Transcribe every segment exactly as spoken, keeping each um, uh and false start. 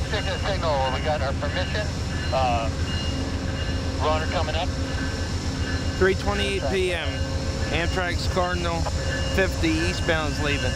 particular signal, we got our permission. Uh, runner coming up. three twenty-eight p m Amtrak's Cardinal fifty eastbound is leaving.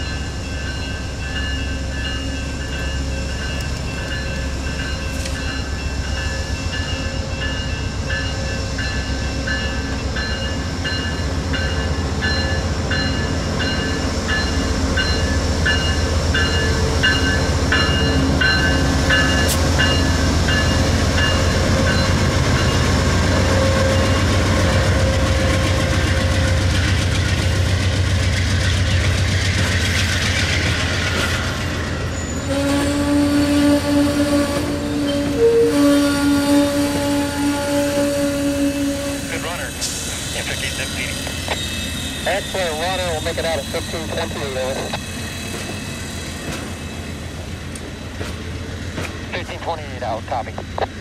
Excellent runner, we'll make it out at fifteen twenty-eight over. fifteen twenty-eight out, copy.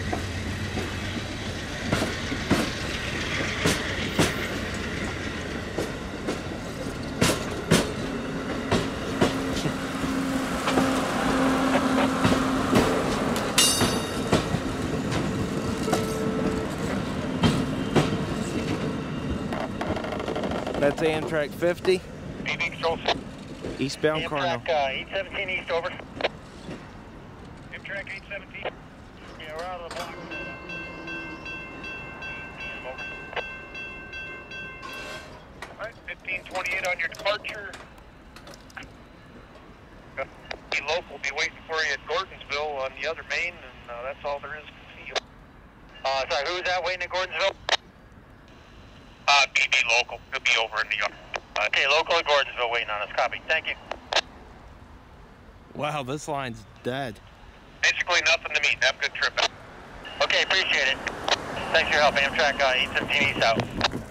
That's Amtrak fifty. B B control. Eastbound Cardinal. Amtrak uh, eight seventeen east over. Amtrak eight seventeen. Yeah, we're out of the block. Over. Alright, fifteen twenty-eight on your departure. Be local, be waiting for you at Gordonsville on the other main, and uh, that's all there is to see you. Uh, sorry, who was that waiting at Gordonsville? Uh, B B local. He'll be over in the yard. Okay, local at Gordonsville waiting on us. Copy. Thank you. Wow, this line's dead. Basically nothing to me. Have a good trip. Okay, appreciate it. Thanks for your help. Amtrak uh, eight seventeen east out.